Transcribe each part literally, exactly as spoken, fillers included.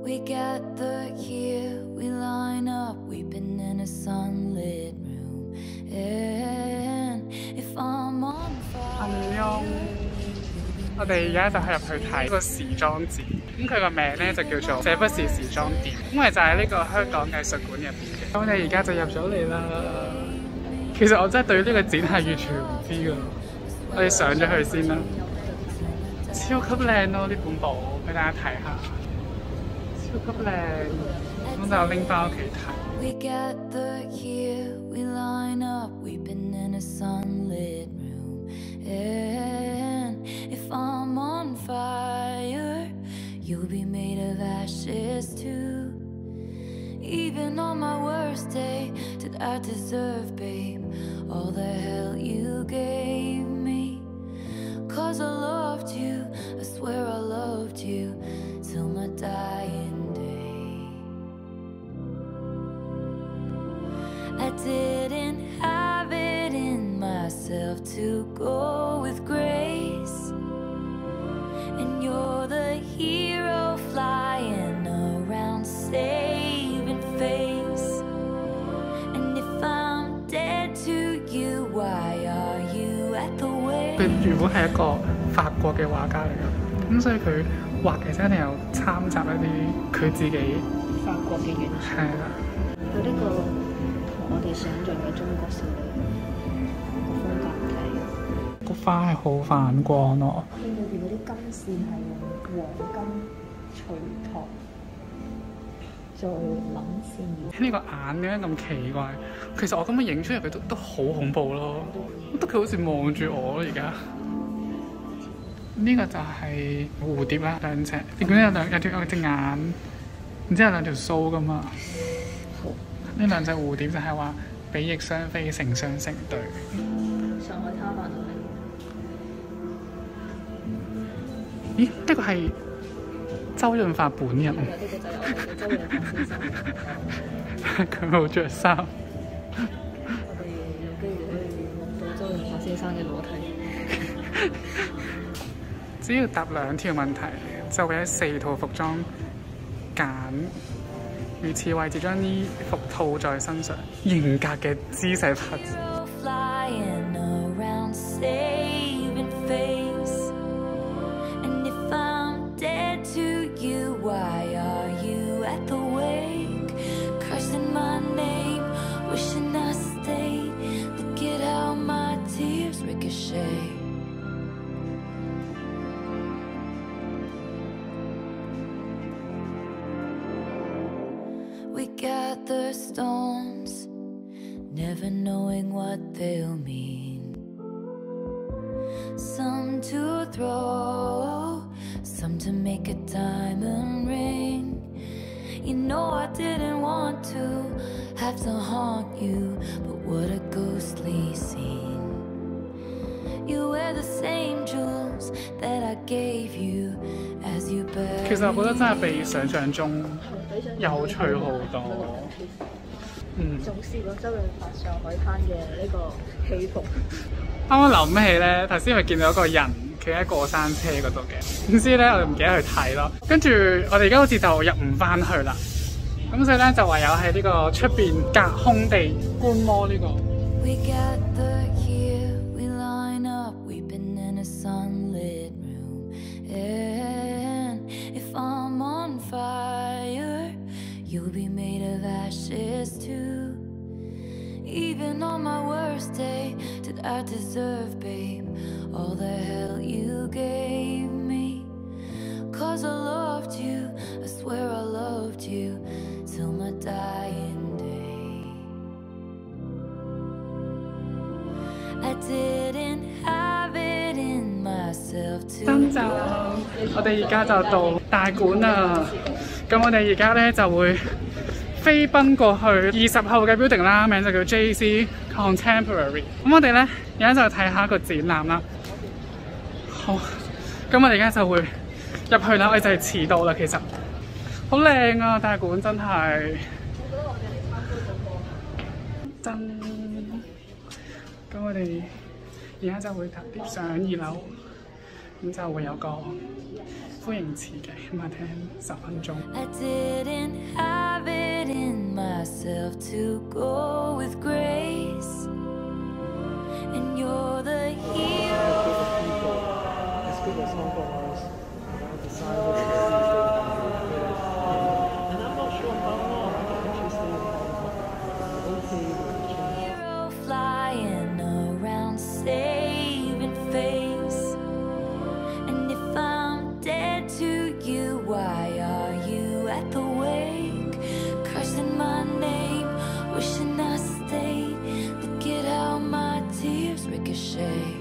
We gather here, we line up, weeping in a sunlit room. And if I'm on fire, 我哋而家就係入去睇個時裝展，咁佢個名咧就叫做這不是時裝店，因為就喺呢個香港藝術館入邊嘅。咁我哋而家就入咗嚟啦。其實我真係對於呢個展係完全唔知㗎，我哋上咗去先啦。超級靚咯！呢本簿俾大家睇下，超級靚，咁就拎翻屋企睇。 we gather here, we line up, weeping in a sunlit room. And if I'm on fire, you'll be made of ashes too. Even on my worst day, did I deserve, babe, all the hell you gave me? Cause I loved you, I swear I loved you, till my dying day. I didn't have it in myself to go with grace. And you're the hero flying around saving face. And if I'm dead to you, why are you at the wake? 佢原本係一個法國嘅畫家嚟㗎，咁所以佢畫其實一定有參雜一啲佢自己法國嘅元素。 係啦。 佢呢個同我哋想像嘅中國少女個風格唔睇。 個花係好反光咯。 佢裏邊嗰啲金線係用黃金垂托做諗線。 呢個眼點解咁奇怪？其實我咁樣影出嚟佢都都好恐怖咯，我覺得佢好似望住我咯而家。呢個就係蝴蝶啦，兩隻。你見到有兩有條有隻眼，然之後有兩條須噶嘛。呢兩隻蝴蝶就係話比翼雙飛，成雙成對。 上海灘版都係。 咦？呢個係周潤發本人。 呢個就有周潤發先生。 佢冇着衫。 我哋有機會可以望到周潤發先生嘅裸體。 只要答兩條問題，就會喺四套服裝揀如此位置，將呢服套在身上，嚴格嘅姿勢拍照。 Flying around saving face. And if I'm dead to you, why are you at the wake? Cursing my name, wishing I stayed. Look at how my tears ricochet. We gather stones, never knowing what they'll mean. Some to throw, some to make a diamond ring. You know I didn't want to have to haunt you, but what a ghostly scene. You wear the same jewels that I gave you as you buried. 其實我覺得真係比想像中有趣好多。嗯。 仲試過周潤發上海灘嘅呢個戲服。 啱啱諗起咧，頭先咪見到一個人企喺過山車嗰度嘅，點知咧我哋唔記得去睇咯。跟住我哋而家好似就入唔翻去啦，咁所以咧就唯有喺呢個出邊隔空地觀摩呢個。 We gather here, we line up, weeping in a sunlit room. And if I'm on fire, you'll be made of ashes too. Even on my worst day, did I deserve, babe, all the hell you gave me? Cause I loved you, I swear I loved you, till my dying day. I didn't have it in myself to 真就我哋而家就到大館啦，咁我哋而家咧就會飛奔過去二十號嘅 building 啦，名就叫 J C Contemporary。咁我哋咧而家就睇下個展覽啦。好，咁我哋而家就會入去啦，我哋就係遲到啦。其實好靚啊，大館真係真。咁我哋而家就會搭 lift 上二樓，咁就會有個歡迎詞嘅，咁啊聽十分鐘。 I didn't have it in myself to go with grace, and you're the hero. Hero flying around saving face, and if I'm dead to you, why are you at the wake, cursing my name, wishing I stayed? Look at how my tears ricochet.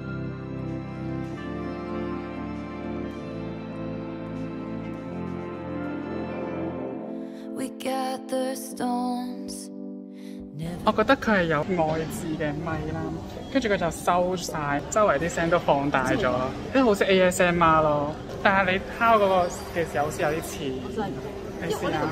We gather stones. 我覺得佢係有外置嘅咪啦，跟住佢就收晒，周圍啲聲都放大咗，即係好似 A S M R 咯。但係你敲嗰個嘅時候好似有啲似，你試下。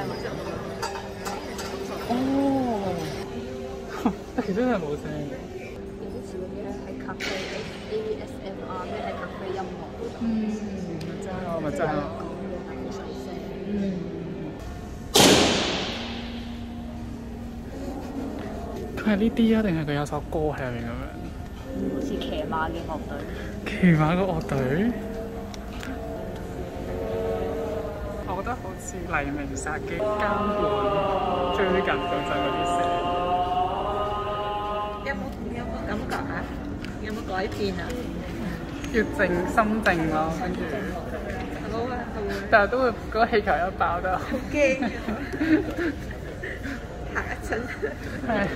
哦，其實真係冇聲嘅。 有啲似嗰啲咧喺咖啡 A S M R 咩喺咖啡音樂。 嗯，咪真係，咪真係。 好細聲。 嗯。佢係呢啲啊，定係佢有首歌喺入面咁樣？ 好似騎馬嘅樂隊。 騎馬嘅樂隊，我覺得好似黎明殺機監管追緊嗰陣嗰啲聲。 有冇有冇感覺啊？有冇改變啊？ 要靜心靜咯，跟住。 好啊，好啊。 但係都會嗰個氣球一爆得。好驚啊！嚇一親。係。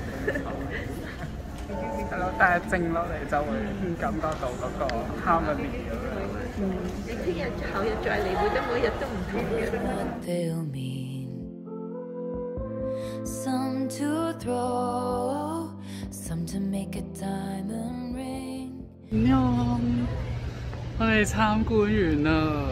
係咯，但係靜落嚟就會感覺到嗰個 harmony 咁樣。嗯，你聽日後日再嚟，每得每日都唔同嘅。 Some to throw, some to make a diamond ring. 喲，我哋參觀完啦。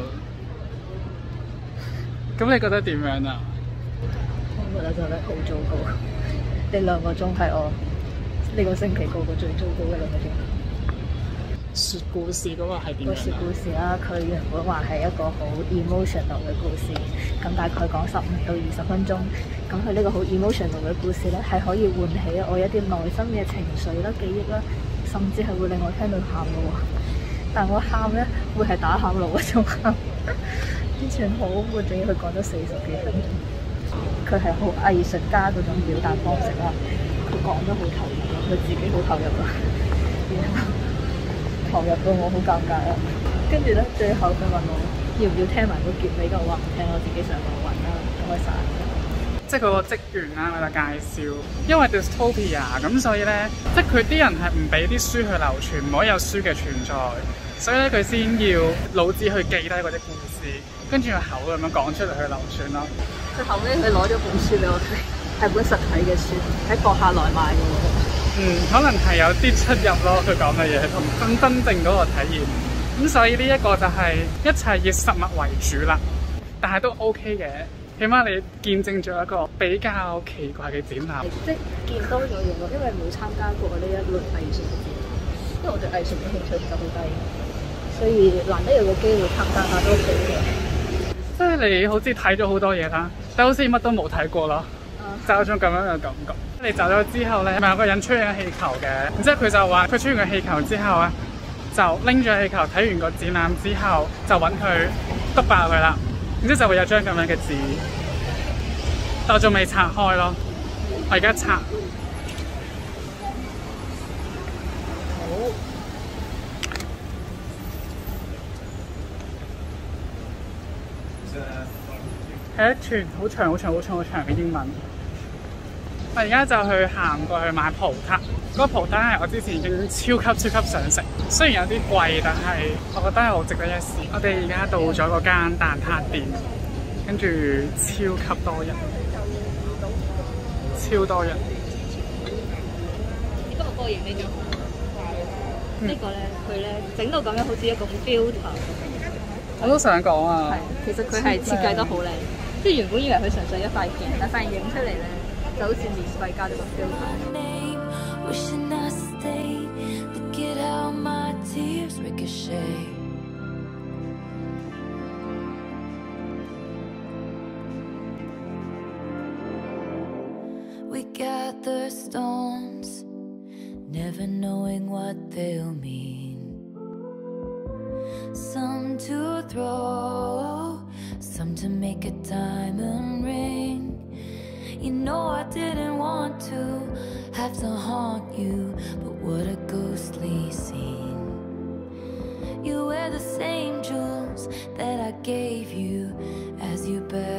咁你覺得點樣啊？ 我覺得做得好糟糕。呢兩個鐘係我呢個星期過過最糟糕嘅兩個鐘。 説故事嗰個係點樣啊？ 説故事啦，佢原本話係一個好 emotional 嘅故事，咁大概講十五到二十分鐘。咁佢呢個好 emotional 嘅故事咧，係可以喚起我一啲內心嘅情緒啦、記憶啦，甚至係會令我聽到喊嘅喎。但我喊咧會係打喊路嗰種喊，完全好悶，仲要佢講咗四十幾分鐘。佢係好藝術家嗰種表達方式啦，佢講得好投入，佢自己好投入啦。投入到我好尷尬啦，跟住咧最後佢問我要唔要聽埋個結尾，咁我話唔聽，我自己上網揾啦，咁我散。 即係佢個職員啦，佢就介紹，因為 dystopia 咁，所以咧，即係佢啲人係唔俾啲書去流傳，唔可以有書嘅存在，所以咧佢先要腦子去記低嗰啲故事，跟住個口咁樣講出嚟去流傳咯。 佢後尾佢攞咗本書俾我睇，係本實體嘅書，喺博客來買嘅喎。 嗯，可能係有啲出入咯，佢講嘅嘢同真真正嗰個體驗。咁所以呢一個就係一切以實物為主啦，但係都 OK 嘅，起碼你見證咗一個比較奇怪嘅展覽。 即係見多咗嘢咯，因為冇參加過呢一類藝術嘅展覽，因為我對藝術嘅興趣其實好低，所以難得有個機會參加下都好嘅。 即係你好似睇咗好多嘢啦，但好似乜都冇睇過咯，嗯、就有種咁樣嘅感覺。你走咗之後咧，咪有個人吹緊氣球嘅，然之後佢就話佢吹完個氣球之後啊，就拎咗氣球睇完個展覽之後，就揾佢篤爆佢啦，然之後就會有張咁樣嘅紙，但我仲未拆開咯，我而家拆。好，係一串好長、好長、好長、好長嘅英文。我而家就去行過去買葡撻，嗰、那個葡撻係我之前已經超級超級想食，雖然有啲貴，但係我覺得係好值得一試。我哋而家到咗嗰間蛋撻店，跟住超級多人，超多人。 你今日過影呢張？嗯、呢個咧，佢咧整到咁樣，好似一個 filter。 我都想講啊， 係，其實佢係設計得好靚，即係原本以為佢純粹一塊鏡，但發現影出嚟咧。就好似免費加咗個 filter。 weather storms, never knowing what they'll mean. Some to throw, some to make a diamond ring. You know I didn't want to have to haunt you, but what a ghostly scene. You wear the same jewels that I gave you as you buried